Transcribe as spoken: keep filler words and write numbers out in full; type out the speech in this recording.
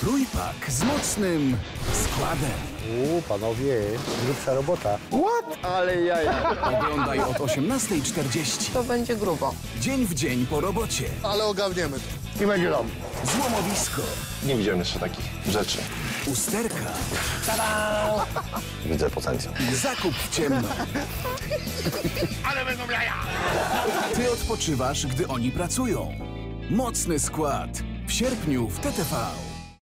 Trójpak z mocnym składem. Uuu, panowie, grubsza robota. What? Ale jaja. Oglądaj od osiemnastej czterdzieści. To będzie grubo. Dzień w dzień po robocie. Ale ogarniemy to. I będzie dom. Złomowisko. Nie widziałem jeszcze takich rzeczy. Usterka. Widzę potencjał. Zakup w ciemno. Ale będą jaja! Ty odpoczywasz, gdy oni pracują. Mocny skład. W sierpniu w T T V.